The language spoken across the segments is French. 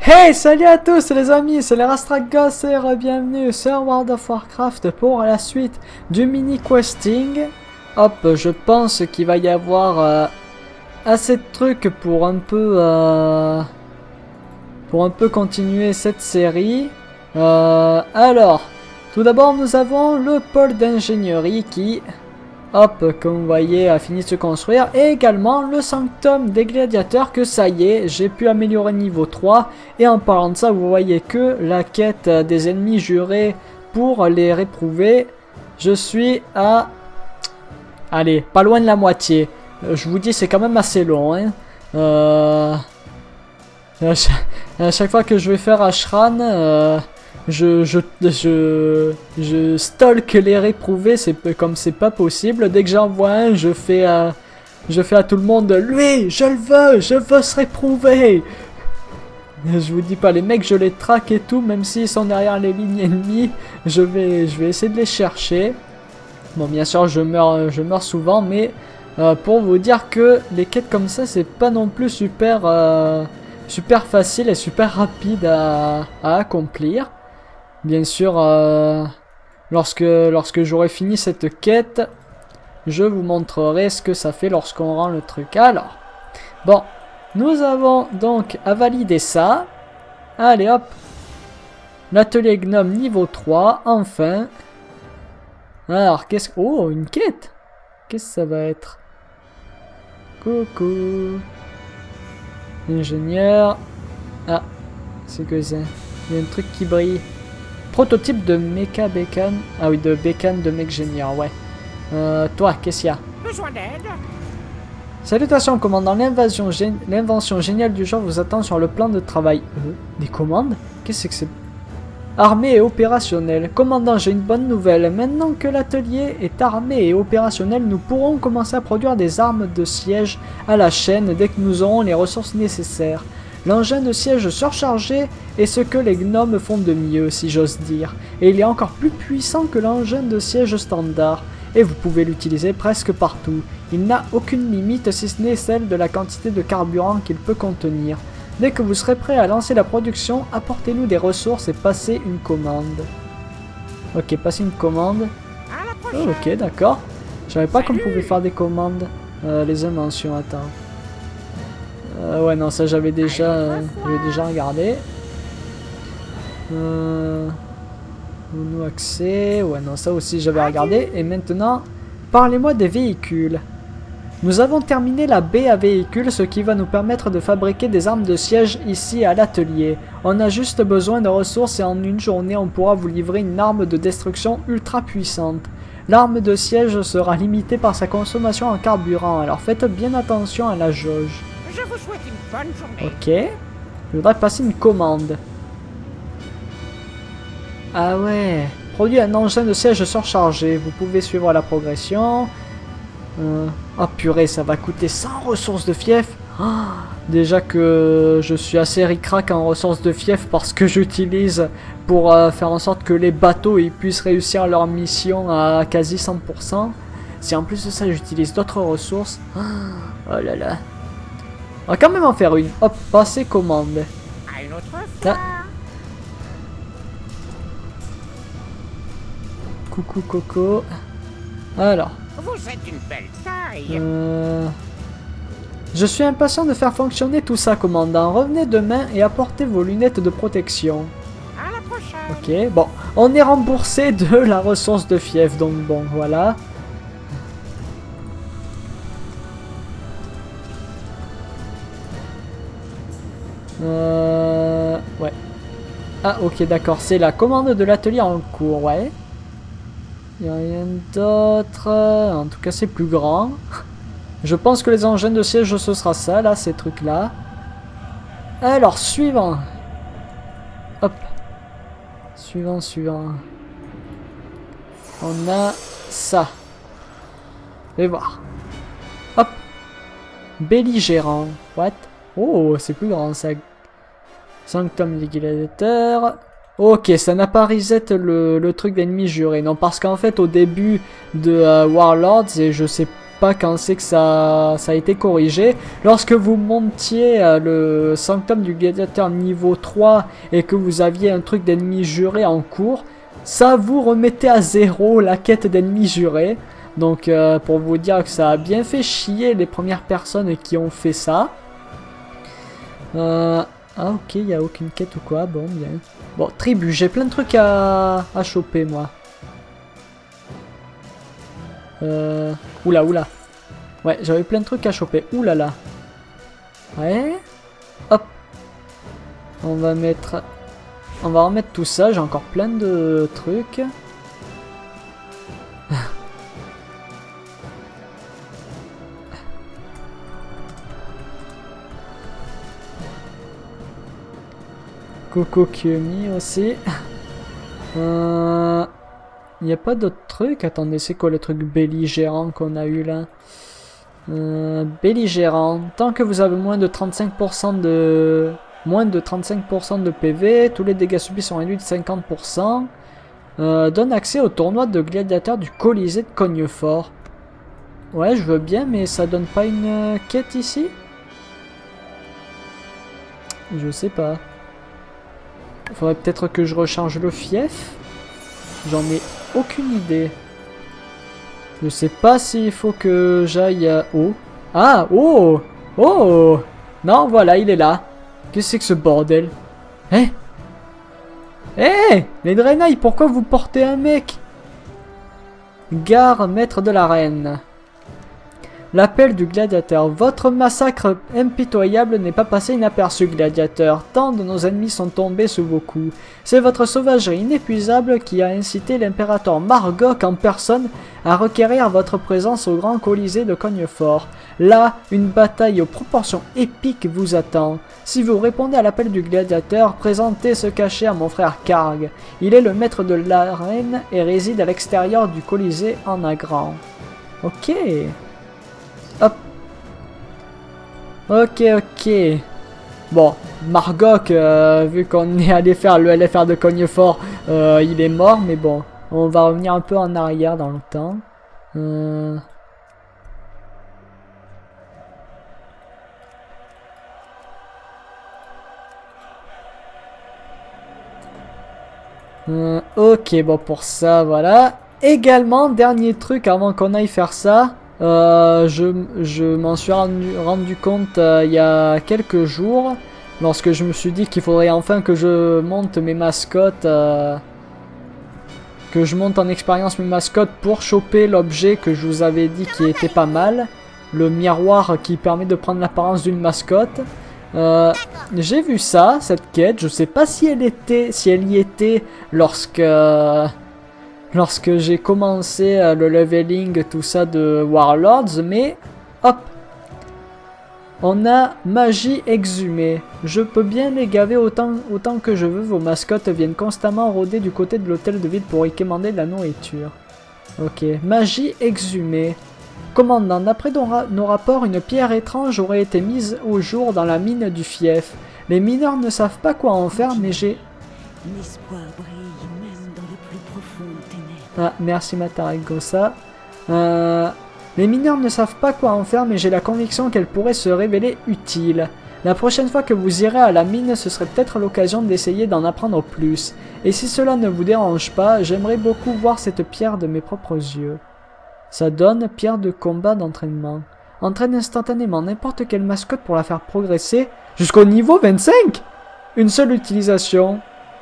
Hey, salut à tous les amis, c'est les Rastragos et bienvenue sur World of Warcraft pour la suite du mini-questing. Hop, je pense qu'il va y avoir assez de trucs pour un peu continuer cette série. Alors, tout d'abord nous avons le pôle d'ingénierie qui... Hop, comme vous voyez, a fini de se construire. Et également le sanctum des gladiateurs que ça y est, j'ai pu améliorer niveau 3. Et en parlant de ça, vous voyez que la quête des ennemis jurés pour les réprouver, je suis à... Allez, pas loin de la moitié. Je vous dis, c'est quand même assez long. Hein. À chaque fois que je vais faire Ashran... Je stalk les réprouvés, comme c'est pas possible. Dès que j'en vois un, je fais à tout le monde, lui, je veux se réprouver. Je vous dis pas, les mecs, je les traque et tout, même s'ils sont derrière les lignes ennemies, je vais essayer de les chercher. Bon, bien sûr, je meurs souvent, mais pour vous dire que les quêtes comme ça, c'est pas non plus super facile et super rapide à accomplir. Bien sûr, lorsque j'aurai fini cette quête, je vous montrerai ce que ça fait lorsqu'on rend le truc. Alors, bon, nous avons donc à valider ça. Allez hop, l'atelier gnome niveau 3, enfin. Alors, qu'est-ce que... Oh, une quête. Qu'est-ce que ça va être? Coucou. Ingénieur. Ah, c'est que ça. Il y a un truc qui brille. Prototype de Mecha Bécane. Ah oui, de Bécane de Mec Génieur, ouais. Toi, qu'est-ce qu'il y a? Besoin d'aide? Salutations, commandant. L'invention géniale du genre vous attend sur le plan de travail. Des commandes? Qu'est-ce que c'est? Armée et opérationnelle. Commandant, j'ai une bonne nouvelle. Maintenant que l'atelier est armé et opérationnel, nous pourrons commencer à produire des armes de siège à la chaîne dès que nous aurons les ressources nécessaires. L'engin de siège surchargé est ce que les gnomes font de mieux, si j'ose dire, et il est encore plus puissant que l'engin de siège standard, et vous pouvez l'utiliser presque partout. Il n'a aucune limite si ce n'est celle de la quantité de carburant qu'il peut contenir. Dès que vous serez prêt à lancer la production, apportez-nous des ressources et passez une commande. Ok, passer une commande. Oh, ok, d'accord. Je savais pas qu'on pouvait faire des commandes. Les inventions, attends. Ouais, non, ça j'avais déjà regardé. Nous accès. Ouais, non, ça aussi j'avais regardé. Et maintenant, parlez-moi des véhicules. Nous avons terminé la baie à véhicules, ce qui va nous permettre de fabriquer des armes de siège ici à l'atelier. On a juste besoin de ressources et en une journée, on pourra vous livrer une arme de destruction ultra puissante. L'arme de siège sera limitée par sa consommation en carburant, alors faites bien attention à la jauge. Je vous souhaite une bonne journée. Ok. Je voudrais passer une commande. Ah ouais. Produit un engin de siège surchargé. Vous pouvez suivre la progression. Oh purée, ça va coûter 100 ressources de fief. Oh, déjà que je suis assez ric-rac en ressources de fief parce que j'utilise pour faire en sorte que les bateaux ils puissent réussir leur mission à quasi 100%. Si en plus de ça j'utilise d'autres ressources. Oh là là. On va quand même en faire une. Hop, passer commande. À une autre fois. Coucou Coco. Alors. Vous êtes une belle taille. Je suis impatient de faire fonctionner tout ça, commandant. Revenez demain et apportez vos lunettes de protection. À la prochaine. Ok, bon. On est remboursé de la ressource de fief, donc bon, voilà. Ouais. Ah, ok, d'accord. C'est la commande de l'atelier en cours, ouais. Il n'y a rien d'autre. En tout cas, c'est plus grand. Je pense que les engins de siège, ce sera ça, là, ces trucs-là. Alors, suivant. Hop. Suivant. On a ça. Je vais voir. Hop. Belligérant. What? Oh, c'est plus grand, ça. Sanctum des gladiateurs. Ok, ça n'a pas reset le truc d'ennemis jurés. Non, parce qu'en fait, au début de Warlords, et je sais pas quand c'est que ça a été corrigé. Lorsque vous montiez le Sanctum du Gladiateur niveau 3 et que vous aviez un truc d'ennemis jurés en cours, ça vous remettait à 0 la quête d'ennemis jurés. Donc pour vous dire que ça a bien fait chier les premières personnes qui ont fait ça. Ah ok, il n'y a aucune quête ou quoi, bon bien. Bon, tribu, j'ai plein de trucs à choper moi. Oula, oula. Ouais, j'avais plein de trucs à choper. Oulala. Ouais. Hop. On va remettre tout ça. J'ai encore plein de trucs. Coco Kyumi aussi. Il n'y a pas d'autres trucs. Attendez, c'est quoi le truc belligérant qu'on a eu là? Belligérant. Tant que vous avez moins de 35% de PV, tous les dégâts subis sont réduits de 50%. Donne accès au tournoi de gladiateurs du Colisée de Cognefort. Ouais, je veux bien, mais ça donne pas une quête ici? Je sais pas. Faudrait peut-être que je recharge le fief. J'en ai aucune idée. Je sais pas s'il faut que j'aille haut. Ah, oh! Oh! Non, voilà, il est là. Qu'est-ce que c'est que ce bordel? Hein? Eh! Les Draenei, pourquoi vous portez un mec? Gare, maître de l'arène. L'appel du gladiateur. Votre massacre impitoyable n'est pas passé inaperçu, gladiateur. Tant de nos ennemis sont tombés sous vos coups. C'est votre sauvagerie inépuisable qui a incité l'impérateur Margok en personne à requérir votre présence au grand Colisée de Cognefort. Là, une bataille aux proportions épiques vous attend. Si vous répondez à l'appel du gladiateur, présentez ce cachet à mon frère Karg. Il est le maître de l'arène et réside à l'extérieur du Colisée en Agran. Ok. Hop. Ok, ok. Bon, Margok, vu qu'on est allé faire le LFR de Cognefort, il est mort, mais bon. On va revenir un peu en arrière dans le temps. Ok, bon, pour ça, voilà. Également, dernier truc avant qu'on aille faire ça. Je m'en suis rendu compte il y a quelques jours, lorsque je me suis dit qu'il faudrait enfin que je monte mes mascottes, que je monte en expérience mes mascottes pour choper l'objet que je vous avais dit qui était pas mal, le miroir qui permet de prendre l'apparence d'une mascotte. J'ai vu ça, cette quête, je sais pas si elle y était lorsque j'ai commencé le leveling, tout ça de Warlords, mais hop, on a magie exhumée. Je peux bien les gaver autant que je veux, vos mascottes viennent constamment rôder du côté de l'hôtel de ville pour y commander de la nourriture. Ok, magie exhumée. Commandant, d'après nos rapports, une pierre étrange aurait été mise au jour dans la mine du fief. Les mineurs ne savent pas quoi en faire, mais j'ai... L'espoir brille même dans les plus profondes ténèbres. Ah, merci Mataragosa. Les mineurs ne savent pas quoi en faire, mais j'ai la conviction qu'elle pourrait se révéler utile. La prochaine fois que vous irez à la mine, ce serait peut-être l'occasion d'essayer d'en apprendre plus. Et si cela ne vous dérange pas, j'aimerais beaucoup voir cette pierre de mes propres yeux. Ça donne pierre de combat d'entraînement. Entraîne instantanément n'importe quelle mascotte pour la faire progresser jusqu'au niveau 25. Une seule utilisation.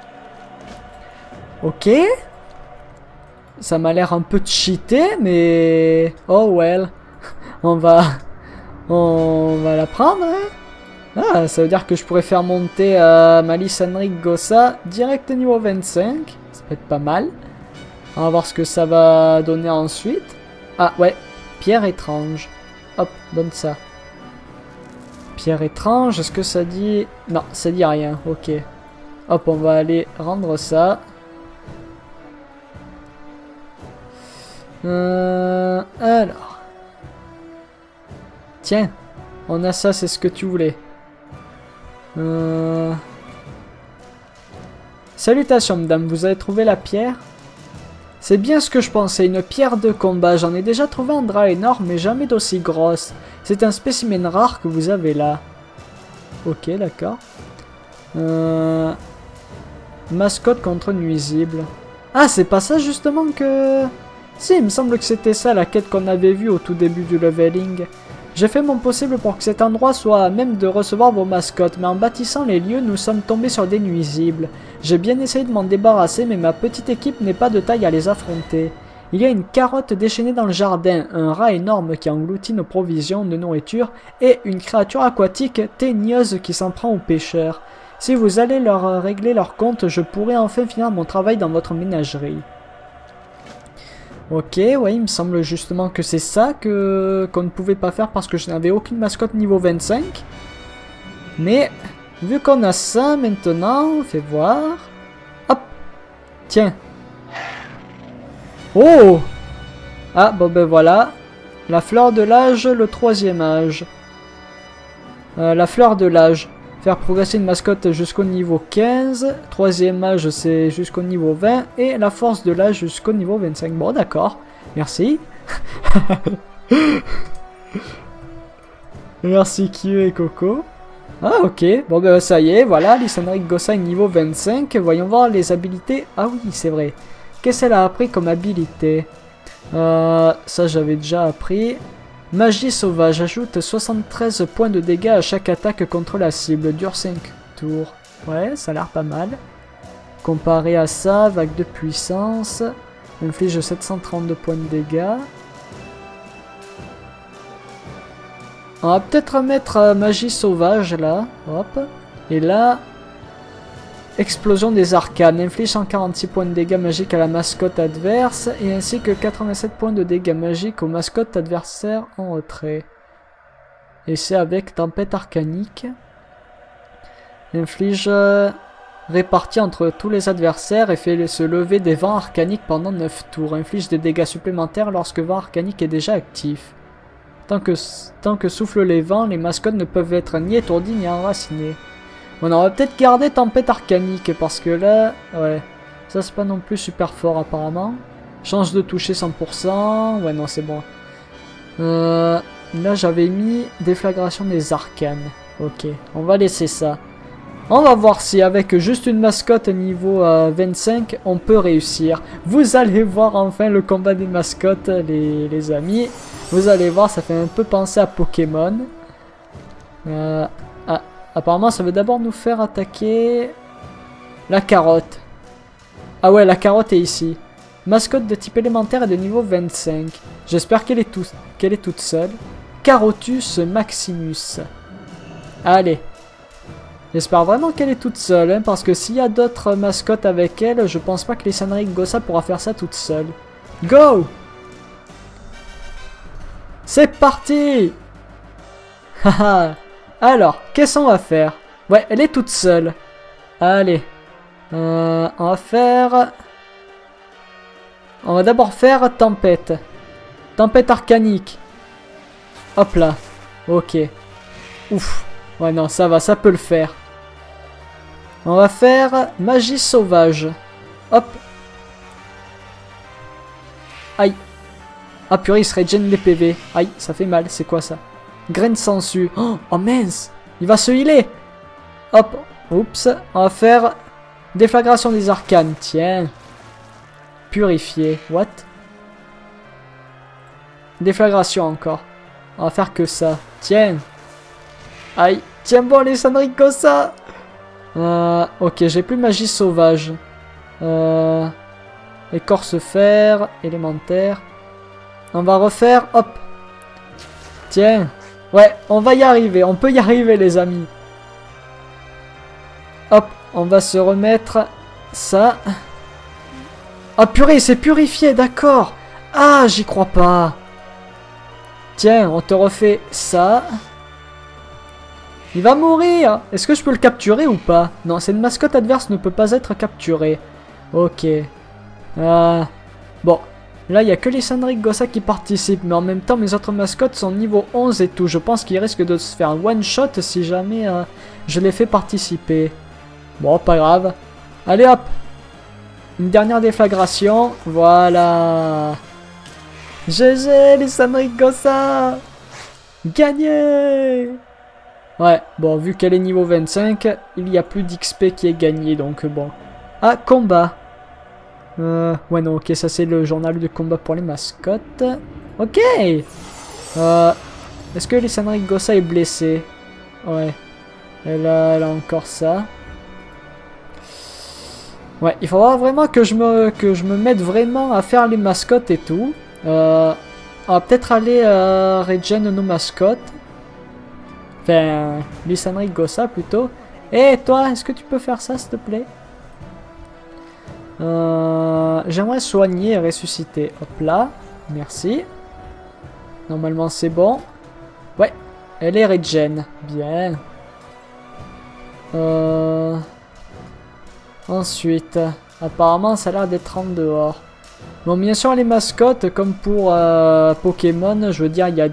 Ok. Ça m'a l'air un peu cheaté, mais... Oh well. On va la prendre, hein. Ah, ça veut dire que je pourrais faire monter ma Lysandric Gossa direct au niveau 25. Ça peut être pas mal. On va voir ce que ça va donner ensuite. Ah, ouais. Pierre étrange. Hop, donne ça. Pierre étrange, est-ce que ça dit... Non, ça dit rien. Ok. Hop, on va aller rendre ça. Alors. Tiens. On a ça, c'est ce que tu voulais. Salutations, madame. Vous avez trouvé la pierre? C'est bien ce que je pensais, une pierre de combat. J'en ai déjà trouvé un drap énorme, mais jamais d'aussi grosse. C'est un spécimen rare que vous avez là. Ok, d'accord. Mascotte contre nuisible. Ah, c'est pas ça justement que... Si, il me semble que c'était ça la quête qu'on avait vue au tout début du leveling. J'ai fait mon possible pour que cet endroit soit à même de recevoir vos mascottes, mais en bâtissant les lieux, nous sommes tombés sur des nuisibles. J'ai bien essayé de m'en débarrasser, mais ma petite équipe n'est pas de taille à les affronter. Il y a une carotte déchaînée dans le jardin, un rat énorme qui engloutit nos provisions de nourriture, et une créature aquatique teigneuse qui s'en prend aux pêcheurs. Si vous allez leur régler leur compte, je pourrai enfin finir mon travail dans votre ménagerie. Ok, ouais, il me semble justement que c'est ça qu'on ne pouvait pas faire parce que je n'avais aucune mascotte niveau 25. Mais, vu qu'on a ça maintenant, fais voir. Hop, tiens. Oh! Ah, bon ben voilà. La fleur de l'âge, le 3e âge. La fleur de l'âge. Faire progresser une mascotte jusqu'au niveau 15. 3e âge, c'est jusqu'au niveau 20. Et la force de l'âge jusqu'au niveau 25. Bon, d'accord. Merci. Merci Kyo et Coco. Ah, ok. Bon, ben ça y est. Voilà, Lysandric Gossain niveau 25. Voyons voir les habilités. Ah oui, c'est vrai. Qu'est-ce qu'elle a appris comme habilité? Ça, j'avais déjà appris. Magie sauvage, ajoute 73 points de dégâts à chaque attaque contre la cible, dure 5 tours. Ouais, ça a l'air pas mal. Comparé à ça, vague de puissance, inflige 732 points de dégâts. On va peut-être mettre magie sauvage là, hop. Et là, explosion des arcanes, inflige 146 points de dégâts magiques à la mascotte adverse et ainsi que 87 points de dégâts magiques aux mascottes adversaires en retrait. Et c'est avec tempête arcanique. Inflige réparti entre tous les adversaires et fait se lever des vents arcaniques pendant 9 tours. Inflige des dégâts supplémentaires lorsque vent arcanique est déjà actif. Tant que soufflent les vents, les mascottes ne peuvent être ni étourdies ni enracinées. On va peut-être garder tempête arcanique parce que là, ouais, ça c'est pas non plus super fort apparemment. Change de toucher 100%, ouais non c'est bon. Là j'avais mis déflagration des arcanes. Ok, on va laisser ça. On va voir si avec juste une mascotte niveau 25 on peut réussir. Vous allez voir enfin le combat des mascottes les amis. Vous allez voir, ça fait un peu penser à Pokémon. Apparemment, ça veut d'abord nous faire attaquer la carotte. Ah ouais, la carotte est ici. Mascotte de type élémentaire et de niveau 25. J'espère qu'elle est toute seule. Carotus Maximus. Allez. J'espère vraiment qu'elle est toute seule, hein, parce que s'il y a d'autres mascottes avec elle, je pense pas que Lysandric Gossain pourra faire ça toute seule. Go! C'est parti! Haha! Alors, qu'est-ce qu'on va faire? Ouais, elle est toute seule. Allez. On va faire... On va d'abord faire tempête. Tempête arcanique. Hop là. Ok. Ouf. Ouais, non, ça va, ça peut le faire. On va faire magie sauvage. Hop. Aïe. Ah purée, il se régène les PV. Aïe, ça fait mal. C'est quoi ça? Graine sangsue. Oh mince. Il va se healer. Hop. Oups. On va faire déflagration des arcanes. Tiens. Purifier. What? Déflagration encore. On va faire que ça. Tiens. Aïe. Tiens bon, Lysandric Gossain. Ok, j'ai plus magie sauvage. Écorce fer. Élémentaire. On va refaire. Hop. Tiens. Ouais, on va y arriver. On peut y arriver, les amis. Hop. On va se remettre ça. Ah purée, c'est purifié, d'accord. Ah, j'y crois pas. Tiens, on te refait ça. Il va mourir. Est-ce que je peux le capturer ou pas? Non, cette mascotte adverse ne peut pas être capturée. Ok. Bon. Là, il n'y a que Lysandric Gossain qui participe. Mais en même temps, mes autres mascottes sont niveau 11 et tout. Je pense qu'il risque de se faire one-shot si jamais je les fais participer. Bon, pas grave. Allez, hop. Une dernière déflagration. Voilà. GG, Lysandre Gossa. Gagné. Ouais, bon, vu qu'elle est niveau 25, il n'y a plus d'XP qui est gagné, donc bon. Ah, combat. Ouais, non, ok, ça c'est le journal de combat pour les mascottes. Ok. Est-ce que Lysandre Gossa est blessée? Ouais. Elle a encore ça. Ouais, il faudra vraiment que je me mette vraiment à faire les mascottes et tout. On va peut-être aller regen nos mascottes. Enfin, Lysandre Gossa plutôt. Et toi, est-ce que tu peux faire ça s'il te plaît? J'aimerais soigner et ressusciter. Hop là, merci. Normalement c'est bon. Ouais, elle est regen. Bien. Ensuite, apparemment ça a l'air d'être en dehors. Bon, bien sûr les mascottes, comme pour Pokémon, je veux dire, il y a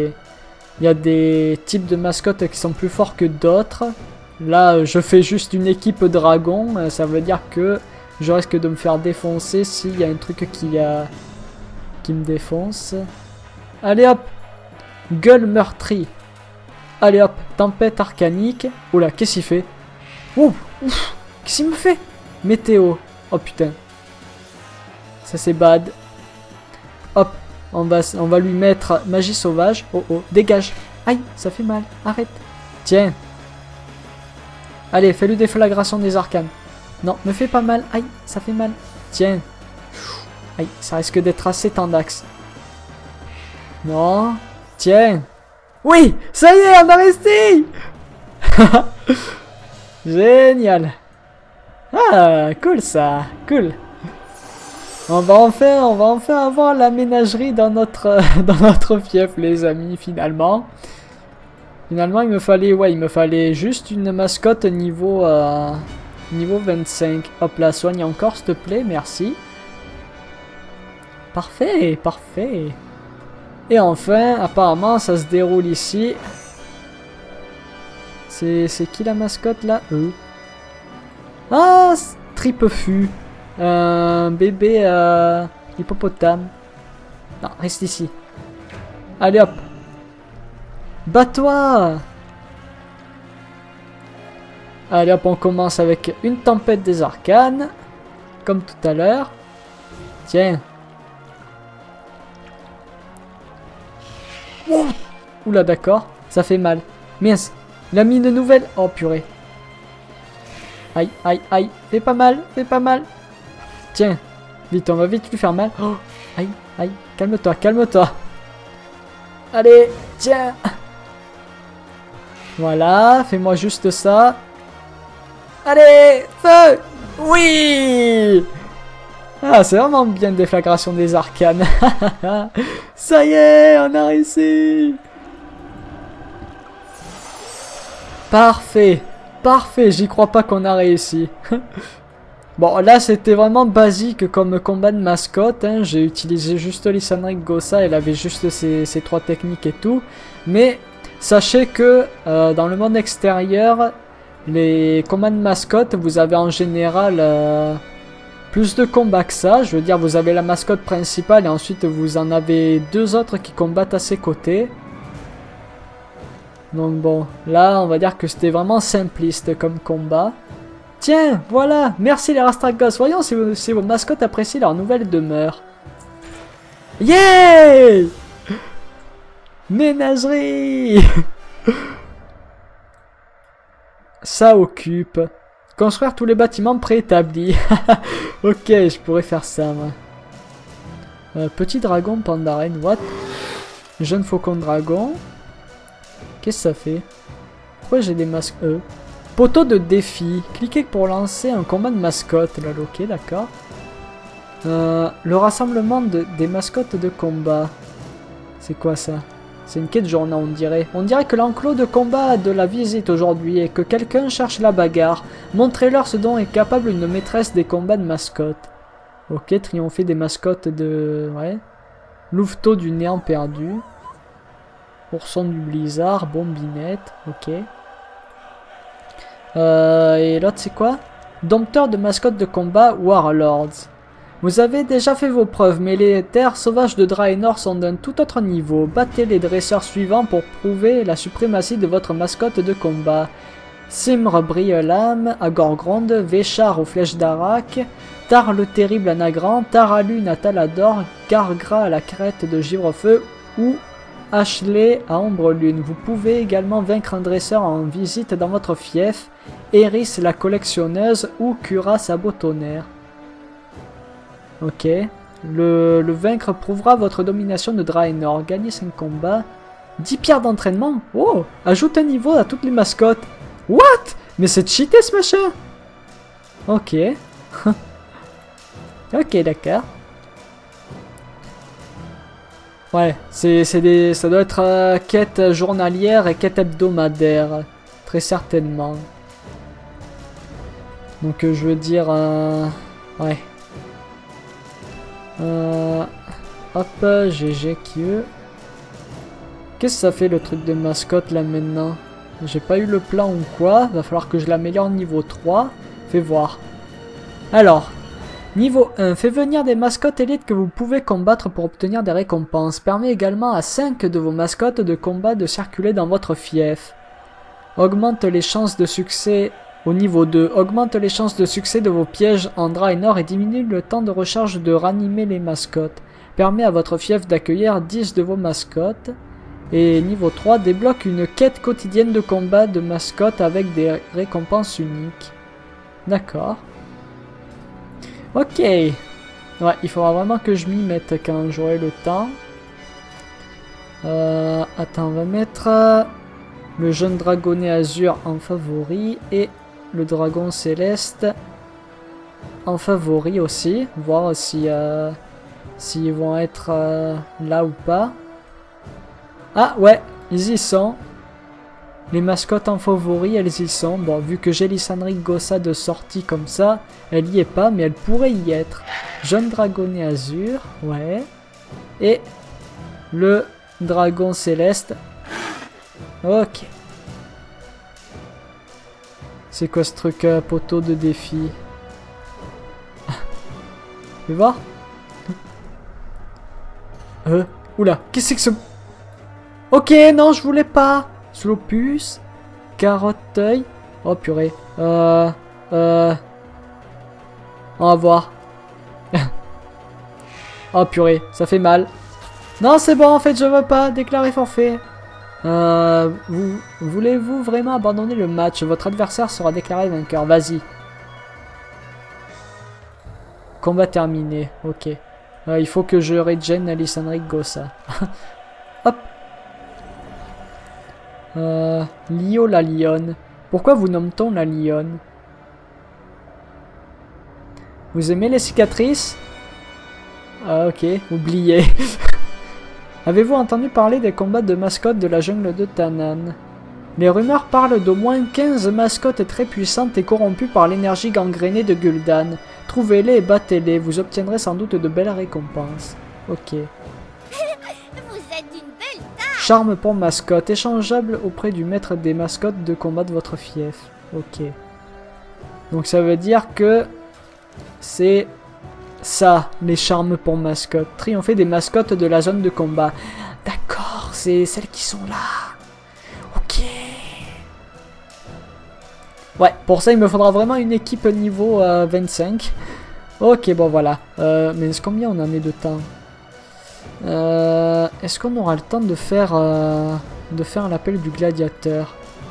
des types de mascottes qui sont plus forts que d'autres. Là, je fais juste une équipe dragon, ça veut dire que je risque de me faire défoncer s'il y a un truc qui me défonce. Allez hop, gueule meurtrie. Allez hop, tempête arcanique. Oula, qu'est-ce qu'il fait? Ouf, ouf, qu'est-ce qu'il me fait? Météo. Oh putain. Ça c'est bad. Hop, on va lui mettre magie sauvage. Oh oh, dégage. Aïe, ça fait mal. Arrête. Tiens. Allez, fais-lui déflagration des arcanes. Non, me fais pas mal. Aïe, ça fait mal. Tiens. Aïe, ça risque d'être assez tendax. Non. Tiens. Oui, ça y est, on a réussi. Génial. Ah, cool ça. Cool. On va enfin avoir la ménagerie dans notre fief, les amis, finalement. Finalement, il me fallait juste une mascotte niveau 25. Hop là, soigne encore, s'il te plaît, merci. Parfait, parfait. Et enfin, apparemment, ça se déroule ici. C'est qui la mascotte, là? Eux. Ah, Tripefu. Un bébé hippopotame. Non, reste ici. Allez hop. Bats-toi. Allez hop, on commence avec une tempête des arcanes. Comme tout à l'heure. Tiens. Ouh. Oula, d'accord. Ça fait mal. Mince. Il a mis une nouvelle. Oh purée. Aïe, aïe, aïe. Fais pas mal, fais pas mal. Tiens, vite, on va vite lui faire mal. Oh, aïe, aïe, calme-toi, calme-toi. Allez, tiens. Voilà, fais-moi juste ça. Allez, feu. Oui. Ah, c'est vraiment bien de déflagration des arcanes. Ça y est, on a réussi. Parfait, parfait, j'y crois pas qu'on a réussi. Bon, là, c'était vraiment basique comme combat de mascotte. Hein. J'ai utilisé juste Lysandre Gossa. Elle avait juste ses 3 techniques et tout. Mais sachez que dans le monde extérieur, les combats de mascotte, vous avez en général plus de combats que ça. Je veux dire, vous avez la mascotte principale et ensuite vous en avez 2 autres qui combattent à ses côtés. Donc bon, là, on va dire que c'était vraiment simpliste comme combat. Tiens, voilà, merci les Rastragos. Voyons si vos mascottes apprécient leur nouvelle demeure. Yeah! Ménagerie. Ça occupe. Construire tous les bâtiments préétablis. Ok, je pourrais faire ça, moi. Petit dragon Pandaren, what? Jeune faucon dragon. Qu'est-ce que ça fait? Pourquoi j'ai des masques Poteau de défi. Cliquez pour lancer un combat de mascotte. Là, ok, d'accord. Le rassemblement des mascottes de combat. C'est quoi ça? C'est une quête journée, on dirait. On dirait que l'enclos de combat a de la visite aujourd'hui et que quelqu'un cherche la bagarre. Montrez-leur ce dont est capable une maîtresse des combats de mascottes. Ok, triompher des mascottes de... Ouais. Louveteau du néant perdu. Ourson du blizzard. Bombinette. Ok. Et l'autre c'est quoi? Dompteur de mascottes de combat Warlords. Vous avez déjà fait vos preuves, mais les terres sauvages de Draenor sont d'un tout autre niveau. Battez les dresseurs suivants pour prouver la suprématie de votre mascotte de combat. Simr Brille-Lame à Gorgrond, Véchar aux flèches d'Arak, Tar le terrible à Nagran, Taralune à Talador, Gargra à la crête de Givrefeu ou Ashley à Ombre-Lune. Vous pouvez également vaincre un dresseur en visite dans votre fief, Eris la collectionneuse ou Kura Sabotonnaire. Ok. Le vaincre prouvera votre domination de Draenor. Gagnez 5 combats. 10 pierres d'entraînement. Oh! Ajoute un niveau à toutes les mascottes. What? Mais c'est cheaté ce machin. Ok. Ok, d'accord. Ouais, ça doit être quête journalière et quête hebdomadaire. Très certainement. Donc je veux dire... ouais. Hop, GGQ. Qu'est-ce que ça fait le truc de mascotte là maintenant? J'ai pas eu le plan ou quoi? Va falloir que je l'améliore niveau 3. Fais voir. Alors, niveau 1, fait venir des mascottes élites que vous pouvez combattre pour obtenir des récompenses. Permet également à 5 de vos mascottes de combat de circuler dans votre fief. Augmente les chances de succès au niveau 2. Augmente les chances de succès de vos pièges en Draenor et diminue le temps de recharge de ranimer les mascottes. Permet à votre fief d'accueillir 10 de vos mascottes. Et niveau 3, débloque une quête quotidienne de combat de mascottes avec des récompenses uniques. D'accord. Ok. Ouais, il faudra vraiment que je m'y mette quand j'aurai le temps. Attends, on va mettre le jeune dragonnet azur en favori et le dragon céleste en favori aussi. Voir si s'ils vont être là ou pas. Ah ouais, ils y sont. Les mascottes en favori, elles y sont. Bon, vu que j'ai Lysandric Gossa de sortie comme ça, elle y est pas, mais elle pourrait y être. Jeune dragonnet azur, ouais. Et le dragon céleste. Ok. C'est quoi ce truc poteau de défi? Tu vois? Oula, qu'est-ce que c'est que ce... Ok, non, je voulais pas. Slopus, carotte-œil. Oh purée. On va voir. Oh purée, ça fait mal. Non, c'est bon, en fait, je veux pas. Déclarer forfait. Voulez-vous vraiment abandonner le match? Votre adversaire sera déclaré vainqueur. Vas-y. Combat terminé. Ok. Il faut que je regen Lysandric Gossa. Hop. Lio la lionne. Pourquoi vous nomme-t-on la lionne? Vous aimez les cicatrices? Ah ok, oubliez. Avez-vous entendu parler des combats de mascottes de la jungle de Tanaan? Les rumeurs parlent d'au moins 15 mascottes très puissantes et corrompues par l'énergie gangrénée de Gul'dan. Trouvez-les et battez-les, vous obtiendrez sans doute de belles récompenses. Ok. Charme pour mascotte, échangeable auprès du maître des mascottes de combat de votre fief. Ok. Donc ça veut dire que c'est ça, les charmes pour mascotte. Triompher des mascottes de la zone de combat. D'accord, c'est celles qui sont là. Ok. Ouais, pour ça il me faudra vraiment une équipe niveau 25. Ok, bon voilà. Mais combien on en est de temps? Est-ce qu'on aura le temps de faire l'appel du gladiateur?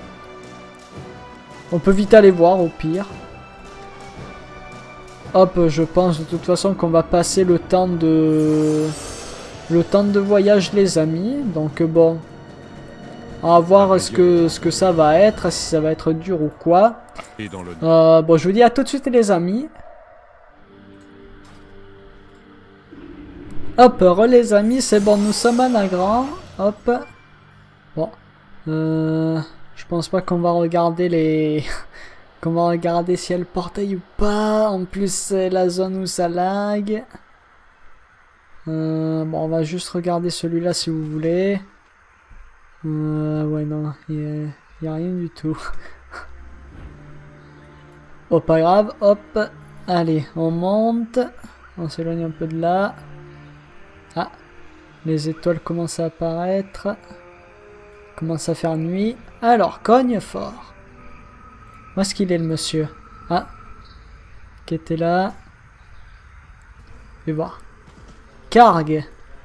On peut vite aller voir au pire. Hop, je pense de toute façon qu'on va passer le temps de voyage les amis. Donc bon, on va voir ce que ça va être, si ça va être dur ou quoi. Bon, je vous dis à tout de suite les amis. Hop, les amis, c'est bon, nous sommes à Nagran. Hop. Bon. Je pense pas qu'on va regarder les... qu'on va regarder s'il y a le portail ou pas. En plus, c'est la zone où ça lag. Bon, on va juste regarder celui-là si vous voulez. Ouais, non, il y a rien du tout. Oh, pas grave, hop. Allez, on monte. On s'éloigne un peu de là. Ah, les étoiles commencent à apparaître. Commence à faire nuit. Alors, cogne fort. Où est-ce qu'il est, le monsieur? Ah, qui était là. Je vais voir. Karg.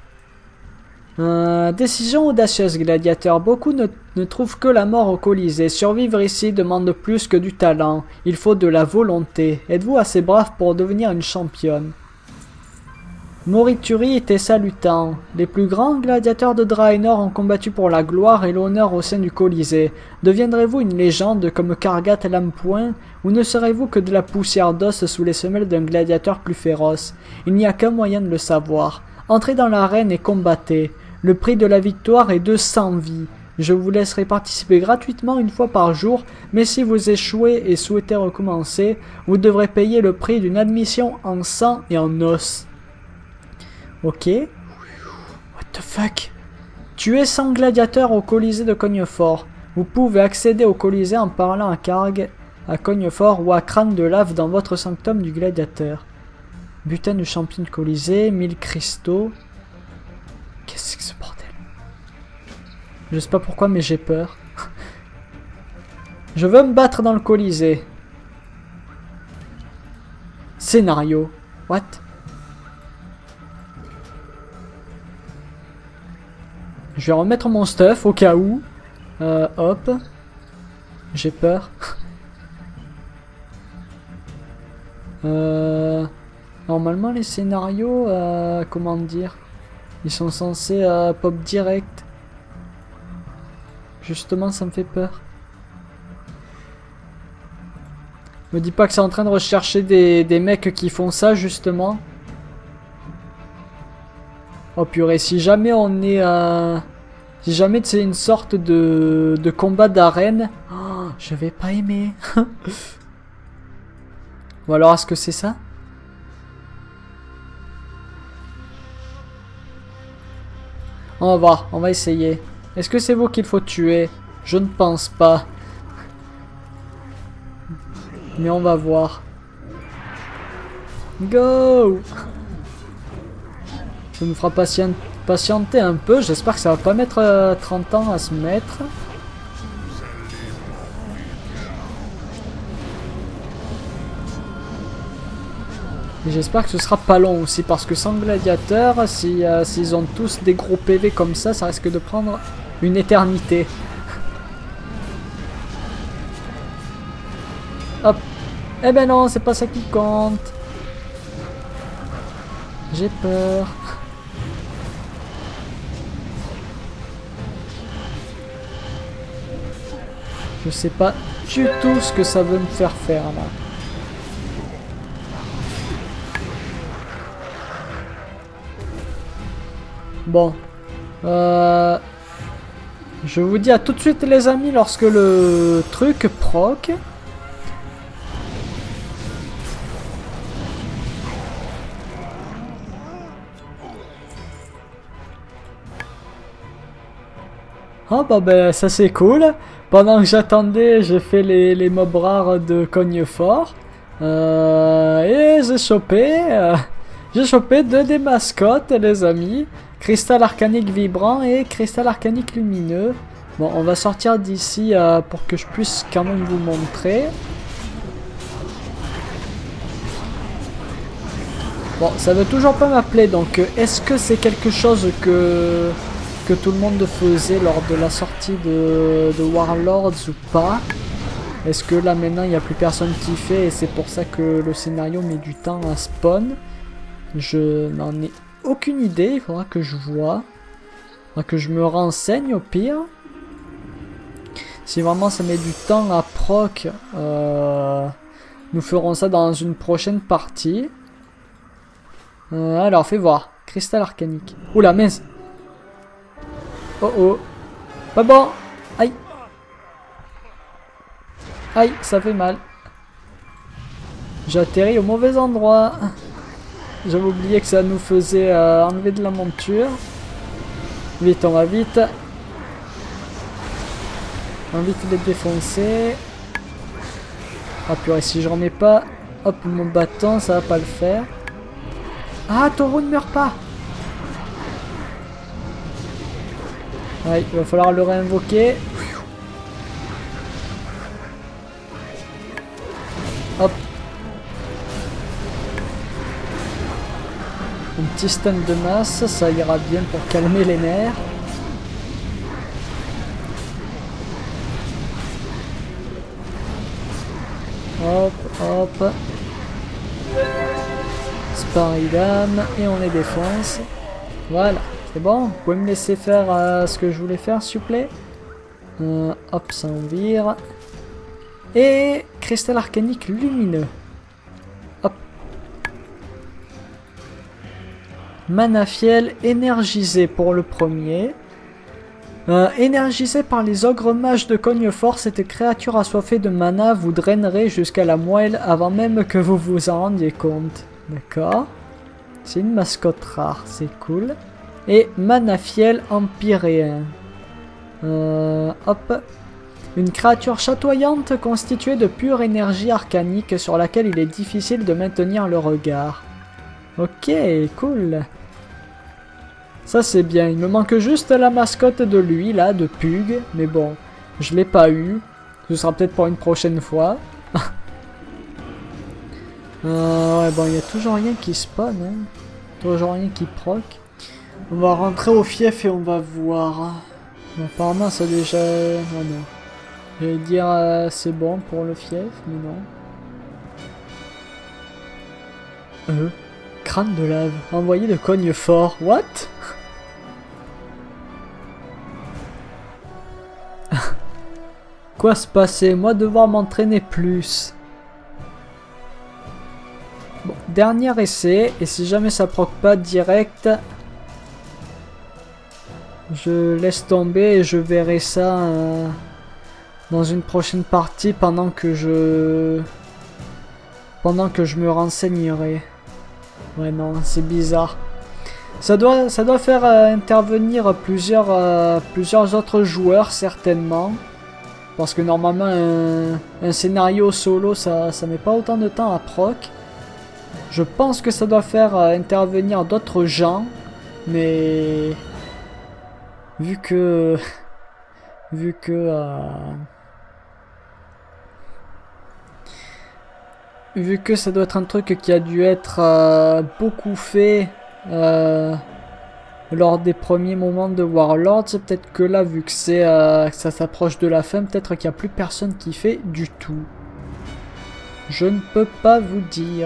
Décision audacieuse, gladiateur. Beaucoup ne trouvent que la mort au Colisée. Survivre ici demande plus que du talent. Il faut de la volonté. Êtes-vous assez brave pour devenir une championne? Morituri était salutant. Les plus grands gladiateurs de Draenor ont combattu pour la gloire et l'honneur au sein du Colisée. Deviendrez-vous une légende comme Kargat Lampoint, ou ne serez-vous que de la poussière d'os sous les semelles d'un gladiateur plus féroce? Il n'y a qu'un moyen de le savoir. Entrez dans l'arène et combattez. Le prix de la victoire est de 100 vies. Je vous laisserai participer gratuitement une fois par jour, mais si vous échouez et souhaitez recommencer, vous devrez payer le prix d'une admission en sang et en os. Ok. What the fuck? Tuez 100 gladiateurs au Colisée de Cognefort. Vous pouvez accéder au Colisée en parlant à Karg, à Cognefort ou à Crâne de Lave dans votre sanctum du gladiateur. Butin du champion de Colisée, 1000 cristaux. Qu'est-ce que c'est ce bordel? Je sais pas pourquoi, mais j'ai peur. Je veux me battre dans le Colisée. Scénario. What? Je vais remettre mon stuff au cas où. Hop. J'ai peur. Normalement les scénarios, comment dire, ils sont censés pop direct. Justement, ça me fait peur. Me dis pas que c'est en train de rechercher des mecs qui font ça justement. Oh purée, si jamais on est si jamais c'est une sorte de combat d'arène, oh, je vais pas aimer. Ou alors est-ce que c'est ça? On va voir, on va essayer. Est-ce que c'est vous qu'il faut tuer? Je ne pense pas. Mais on va voir. Go! Ça nous fera patienter un peu. J'espère que ça va pas mettre 30 ans à se mettre. Et j'espère que ce sera pas long aussi, parce que sans gladiateurs, s'ils ont tous des gros PV comme ça risque de prendre une éternité. Hop. Eh ben non, c'est pas ça qui compte. J'ai peur. Je sais pas du tout ce que ça veut me faire faire là. Bon. Je vous dis à tout de suite les amis lorsque le truc proc. Oh bah ben ça c'est cool. Pendant que j'attendais, j'ai fait les mobs rares de Cognefort. Et j'ai chopé 2 des mascottes les amis. Cristal arcanique vibrant et cristal arcanique lumineux. Bon, on va sortir d'ici pour que je puisse quand même vous montrer. Bon, ça veut toujours pas m'appeler, donc est-ce que c'est quelque chose que tout le monde faisait lors de la sortie de Warlords ou pas? Est-ce que là maintenant il n'y a plus personne qui fait et c'est pour ça que le scénario met du temps à spawn? Je n'en ai aucune idée, il faudra que je vois. Il faudra que je me renseigne au pire. Si vraiment ça met du temps à proc, nous ferons ça dans une prochaine partie. Alors, fais voir. Cristal arcanique. Oula, mince. Oh oh. Pas bon. Aïe. Aïe, ça fait mal. J'ai atterri au mauvais endroit. J'avais oublié que ça nous faisait enlever de la monture. Vite, on va vite. On va vite les défoncer. Ah purée, si je remets pas, hop, mon bâton, ça va pas le faire. Ah, taureau ne meurt pas. Ouais, il va falloir le réinvoquer. Hop. Un petit stun de masse, ça ira bien pour calmer les nerfs. Hop, hop. Sparidam, et on les défonce. Voilà, c'est bon. Vous pouvez me laisser faire ce que je voulais faire, s'il vous plaît. Hop, ça en vire. Et cristal arcanique lumineux. Hop. Mana fiel énergisé pour le premier. Énergisé par les ogres mages de Cognefort, cette créature assoiffée de mana vous drainerait jusqu'à la moelle avant même que vous vous en rendiez compte. D'accord. C'est une mascotte rare, c'est cool. Et mana fiel empyréen. Hop. Une créature chatoyante constituée de pure énergie arcanique sur laquelle il est difficile de maintenir le regard. Ok, cool. Ça c'est bien, il me manque juste la mascotte de lui là, de Pug, mais bon, je l'ai pas eu. Ce sera peut-être pour une prochaine fois. Ouais, bon, il y a toujours rien qui spawn, hein. Toujours rien qui proc. On va rentrer au fief et on va voir. Bon, apparemment ça déjà... Oh non. Je vais dire c'est bon pour le fief, mais non. Crâne de lave, envoyé de Cognefort. What? Quoi se passer? Moi devoir m'entraîner plus. Bon, dernier essai, et si jamais ça proc pas direct, je laisse tomber et je verrai ça dans une prochaine partie pendant que je me renseignerai. Ouais non, c'est bizarre. Ça doit faire intervenir plusieurs autres joueurs certainement. Parce que normalement un scénario solo ça met pas autant de temps à proc. Je pense que ça doit faire intervenir d'autres gens. Mais vu que ça doit être un truc qui a dû être beaucoup fait lors des premiers moments de Warlords, peut-être que là, vu que que ça s'approche de la fin, peut-être qu'il n'y a plus personne qui fait du tout. Je ne peux pas vous dire.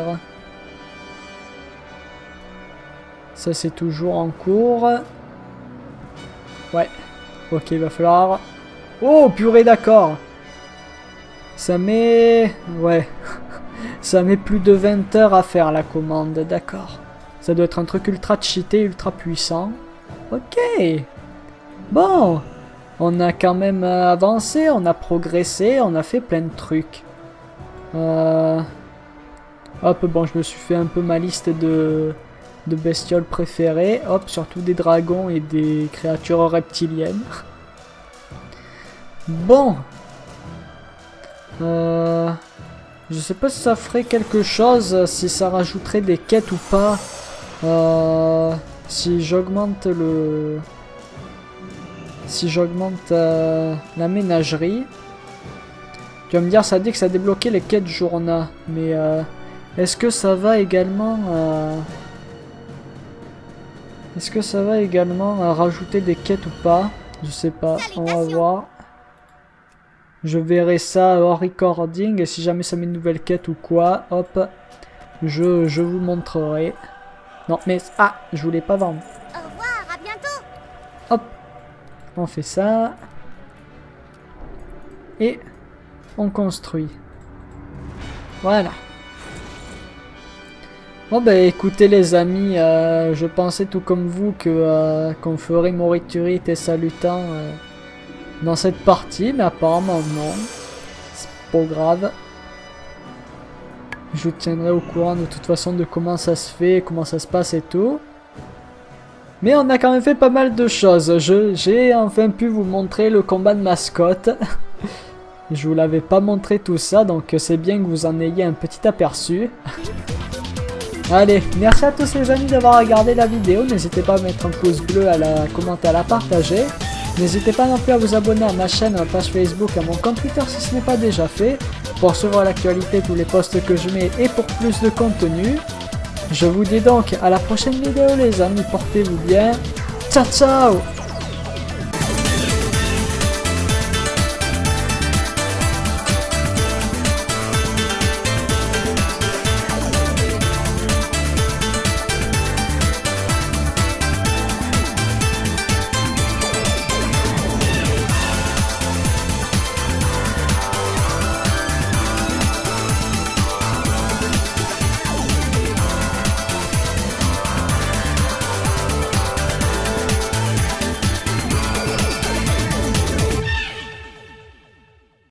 Ça, c'est toujours en cours. Ouais. Ok, il va falloir... Oh, purée, d'accord. Ça met... Ouais. Ça met plus de 20 heures à faire la commande, d'accord. Ça doit être un truc ultra cheaté, ultra puissant. Ok. Bon. On a quand même avancé, on a progressé, on a fait plein de trucs. Hop, bon, je me suis fait un peu ma liste de bestioles préférées. Hop, surtout des dragons et des créatures reptiliennes. Bon. Je sais pas si ça ferait quelque chose, si ça rajouterait des quêtes ou pas. Si j'augmente le... Si j'augmente la ménagerie. Tu vas me dire, ça dit que ça a débloqué les quêtes journaux. Mais est-ce que ça va également... Est-ce que ça va également rajouter des quêtes ou pas? Je sais pas, on va voir. Je verrai ça hors recording et si jamais ça met une nouvelle quête ou quoi, hop, je vous montrerai. Non mais, ah, je voulais pas vendre. Au revoir, à bientôt. Hop, on fait ça. Et on construit. Voilà. Bon bah écoutez les amis, je pensais tout comme vous que qu'on ferait Moriturite et Salutant dans cette partie, mais apparemment non. C'est pas grave. Je vous tiendrai au courant de toute façon de comment ça se fait, comment ça se passe et tout. Mais on a quand même fait pas mal de choses. J'ai enfin pu vous montrer le combat de mascotte. Je vous l'avais pas montré tout ça, donc c'est bien que vous en ayez un petit aperçu. Allez, merci à tous les amis d'avoir regardé la vidéo. N'hésitez pas à mettre un pouce bleu, à la commenter, à la partager. N'hésitez pas non plus à vous abonner à ma chaîne, à ma page Facebook, à mon compte Twitter si ce n'est pas déjà fait. Pour suivre l'actualité, tous les posts que je mets et pour plus de contenu. Je vous dis donc à la prochaine vidéo les amis, portez-vous bien. Ciao ciao!